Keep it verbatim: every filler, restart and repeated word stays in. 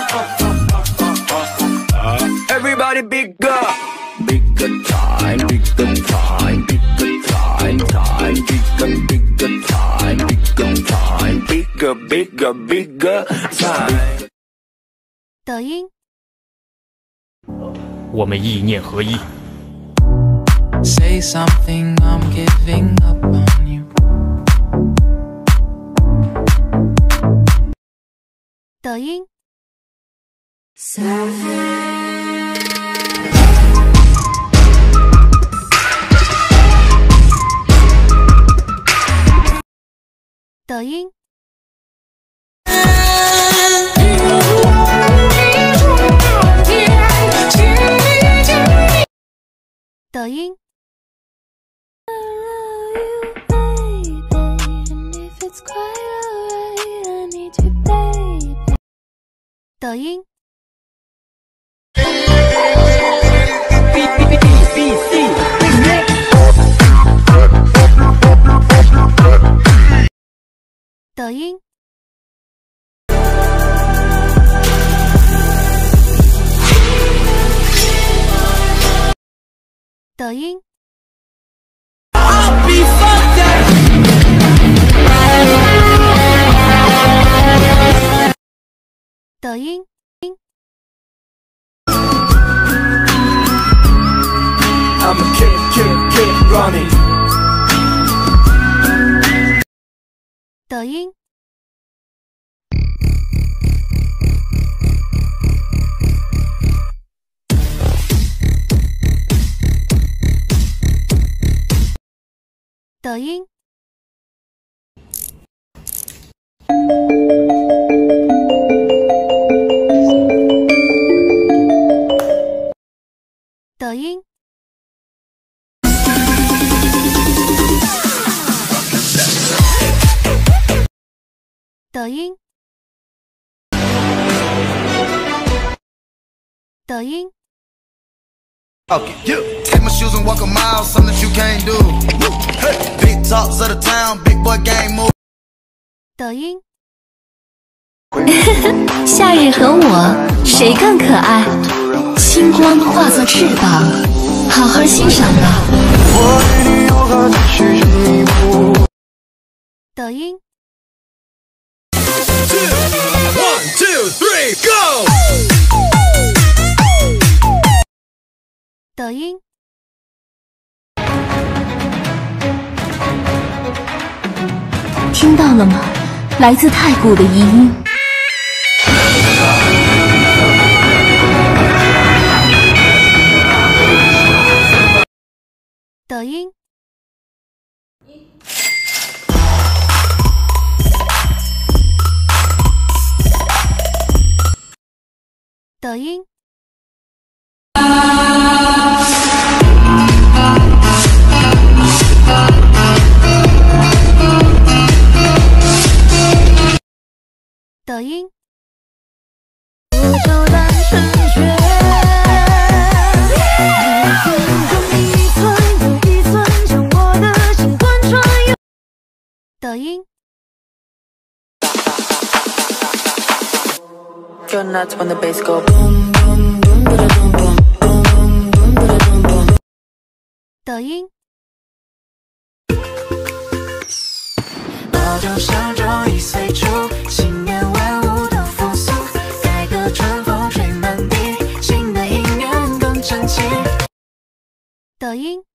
Everybody bigger, bigger time, bigger time, bigger time, time, bigger, bigger time, bigger time, bigger, bigger, bigger time。 抖音， 我们意念合一。 Say something, I'm giving up on you. 抖音，抖音，抖音。 抖音，抖音，抖音。 抖音，抖音，抖音。 抖音，抖音，抖音。 Take my shoes and walk a mile, something that you can't do. Big talks of the town, big boy gang move. 抖音， 夏日和我谁更可爱？星光化作翅膀，好好欣赏吧。 抖音， One, two, three, go！ 抖音， 听到了吗？来自太古的遗音。 抖音，抖音，抖音。 抖音， Go nuts when the bass go boom boom boom boom boom boom boom boom boom。 抖音， 爆竹声中已随处，新年万物都复苏，改革春风吹满地，新的一年更真切。 抖音。